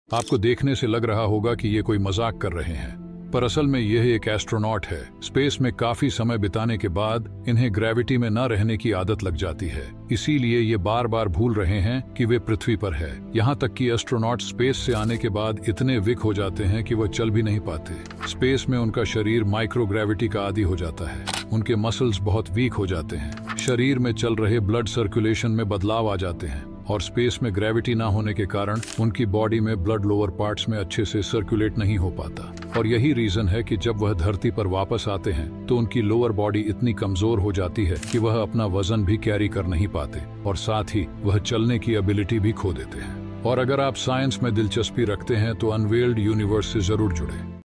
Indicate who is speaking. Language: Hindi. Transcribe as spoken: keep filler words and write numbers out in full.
Speaker 1: आपको देखने से लग रहा होगा कि ये कोई मजाक कर रहे हैं, पर असल में यह एक एस्ट्रोनॉट है। स्पेस में काफी समय बिताने के बाद इन्हें ग्रेविटी में न रहने की आदत लग जाती है, इसीलिए ये बार बार भूल रहे हैं कि वे पृथ्वी पर है। यहाँ तक कि एस्ट्रोनॉट स्पेस से आने के बाद इतने वीक हो जाते हैं कि वह चल भी नहीं पाते। स्पेस में उनका शरीर माइक्रोग्रेविटी का आदी हो जाता है, उनके मसल्स बहुत वीक हो जाते हैं, शरीर में चल रहे ब्लड सर्कुलेशन में बदलाव आ जाते हैं और स्पेस में ग्रेविटी ना होने के कारण उनकी बॉडी में ब्लड लोअर पार्ट्स में अच्छे से सर्कुलेट नहीं हो पाता। और यही रीजन है कि जब वह धरती पर वापस आते हैं तो उनकी लोअर बॉडी इतनी कमजोर हो जाती है कि वह अपना वजन भी कैरी कर नहीं पाते और साथ ही वह चलने की एबिलिटी भी खो देते हैं। और अगर आप साइंस में दिलचस्पी रखते हैं तो अनवेल्ड यूनिवर्स से जरूर जुड़े।